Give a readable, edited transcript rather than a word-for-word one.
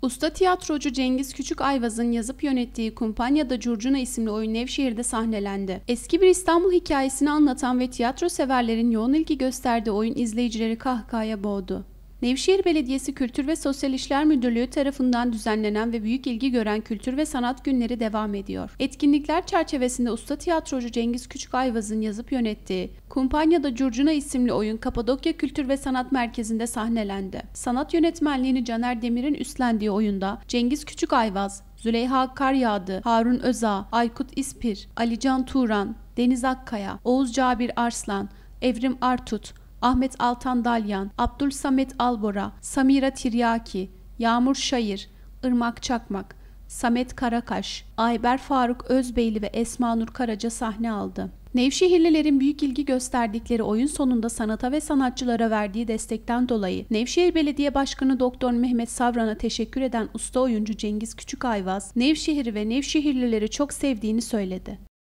Usta tiyatrocu Cengiz Küçükayvaz'ın yazıp yönettiği Kumpanya'da Curcuna isimli oyun Nevşehir'de sahnelendi. Eski bir İstanbul hikayesini anlatan ve tiyatro severlerin yoğun ilgi gösterdiği oyun izleyicileri kahkahaya boğdu. Nevşehir Belediyesi Kültür ve Sosyal İşler Müdürlüğü tarafından düzenlenen ve büyük ilgi gören Kültür ve Sanat Günleri devam ediyor. Etkinlikler çerçevesinde usta tiyatrocu Cengiz Küçükayvaz'ın yazıp yönettiği Kumpanya'da Curcuna isimli oyun Kapadokya Kültür ve Sanat Merkezi'nde sahnelendi. Sanat yönetmenliğini Caner Demir'in üstlendiği oyunda Cengiz Küçükayvaz, Züleyha Karyağdı, Harun Özağ, Aykut İspir, Alican Turan, Deniz Akkaya, Oğuz Cabir Arslan, Evrim Artut, Ahmet Altan Dalyan, Abdülsamet Albora, Samira Tiryaki, Yağmur Şayır, Irmak Çakmak, Samet Karakaş, Ayber Faruk Özbeyli ve Esma Nur Karaca sahne aldı. Nevşehirlilerin büyük ilgi gösterdikleri oyun sonunda sanata ve sanatçılara verdiği destekten dolayı Nevşehir Belediye Başkanı Doktor Mehmet Savran'a teşekkür eden usta oyuncu Cengiz Küçükayvaz, Nevşehir'i ve Nevşehirlileri çok sevdiğini söyledi.